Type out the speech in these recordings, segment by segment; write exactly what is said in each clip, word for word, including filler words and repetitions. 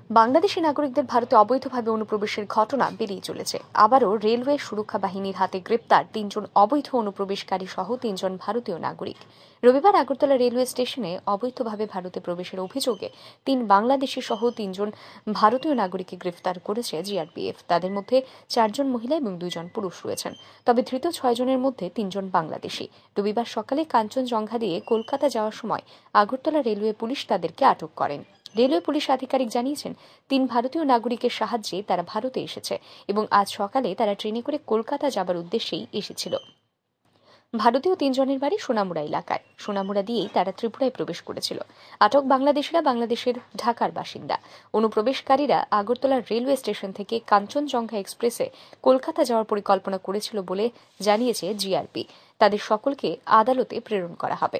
বাংলাদেশি নাগরিকদের ভারতে অবৈধভাবে অনুপ্রবেশের ঘটনা বেড়েই চলেছে। আবারও রেলওয়ে সুরক্ষা বাহিনীর হাতে গ্রেপ্তার তিনজন অবৈধ অনুপ্রবেশকারী সহ তিনজন ভারতীয় নাগরিক। রবিবার আগরতলা রেলওয়ে স্টেশনে অবৈধভাবে ভারতে প্রবেশের অভিযোগে তিন বাংলাদেশি সহ তিনজন ভারতীয় নাগরিককে গ্রেফতার করেছে জিআরপিএফ। তাদের মধ্যে চারজন মহিলা এবং দুইজন পুরুষ রয়েছেন। তবে ধৃত ছয় জনের মধ্যে তিনজন বাংলাদেশি। রবিবার সকালে কাঞ্চনজঙ্ঘা দিয়ে কলকাতা যাওয়ার সময় আগরতলা রেলওয়ে পুলিশ তাদেরকে আটক করেন। রেলওয়ে পুলিশ আধিকারিক জানিয়েছেন, তিন ভারতীয় নাগরিকের সাহায্যে তারা ভারতে এসেছে এবং আজ সকালে তারা ট্রেনে করে কলকাতা যাবার উদ্দেশ্যেই এসেছিল। ভারতীয় তিনজনের বাড়ি সোনামুড়া এলাকায়। সোনামুড়া দিয়েই তারা ত্রিপুরায় প্রবেশ করেছিল। আটক বাংলাদেশিরা বাংলাদেশের ঢাকার বাসিন্দা। অনুপ্রবেশকারীরা আগরতলা রেলওয়ে স্টেশন থেকে কাঞ্চনজঙ্ঘা এক্সপ্রেসে কলকাতা যাওয়ার পরিকল্পনা করেছিল বলে জানিয়েছে জিআরপি। তাদের সকলকে আদালতে প্রেরণ করা হবে।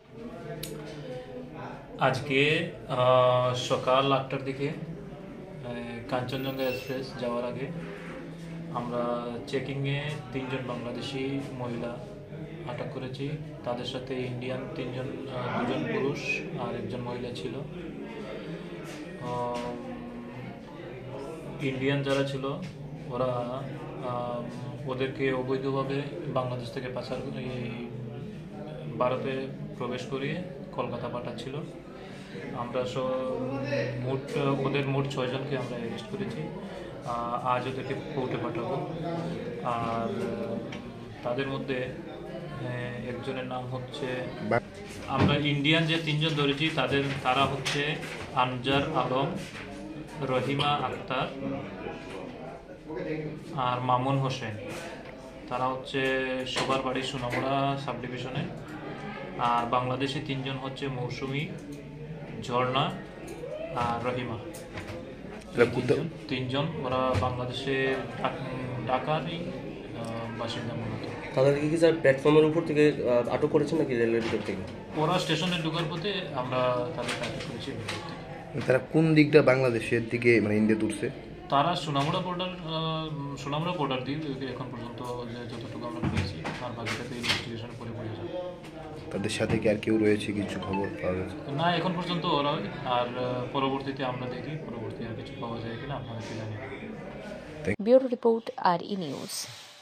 আজকে সকাল আটটার দিকে কাঞ্চনজঙ্ঘা এক্সপ্রেস যাওয়ার আগে আমরা চেকিংয়ে তিনজন বাংলাদেশি মহিলা আটক করেছি। তাদের সাথে ইন্ডিয়ান তিনজন দুজন পুরুষ আর একজন মহিলা ছিল। ইন্ডিয়ান যারা ছিল ওরা ওদেরকে অবৈধভাবে বাংলাদেশ থেকে পাচার ভারতে প্রবেশ করিয়ে কলকাতা পাঠাচ্ছিল। আমরা সব মোট ওদের মোট ছয়জনকে আমরা অ্যারেস্ট করেছি। আজ ওদেরকে কোর্টে পাঠাবো। আর তাদের মধ্যে একজনের নাম হচ্ছে, আমরা ইন্ডিয়ান যে তিনজন ধরেছি তাদের তারা হচ্ছে আনজার আলম, রহিমা আক্তার আর মামুন হোসেন। তারা হচ্ছে সবার বাড়ি সোনামুড়া সাব ডিভিশনে। আর বাংলাদেশি তিনজন হচ্ছে মৌসুমি, ঝর্ণা আর রহিমা। তিনজন ওরা বাংলাদেশের ঢাকারই বাসিন্দা মূলত। তাদেরকে কি স্যার প্ল্যাটফর্মের উপর থেকে আটক করেছেন নাকি রেলের ভিতর থেকে? ওরা স্টেশনে ঢোকার পথে আমরা তাদেরকে আটক করেছি। তারা কোন দিকটা বাংলাদেশের দিকে মানে ইন্ডিয়া তুলছে? তারা সোনামুড়া বর্ডার সোনামুড়া বর্ডার দিয়ে এখন পর্যন্ত যতটুকু আমরা পেয়েছি, আর বাকিটাতে ইনভেস্টিগেশন করে পড়ে যাবে। তাদের সাথে কি আর কেউ রয়েছে, কিছু খবর পাওয়া গেছে? না, এখন পর্যন্ত ওরা। আর পরবর্তীতে আমরা দেখি পরবর্তী আর কিছু পাওয়া যায় কিনা আপনাদেরকে জানি। ব্যুরো রিপোর্ট, আর ই নিউজ।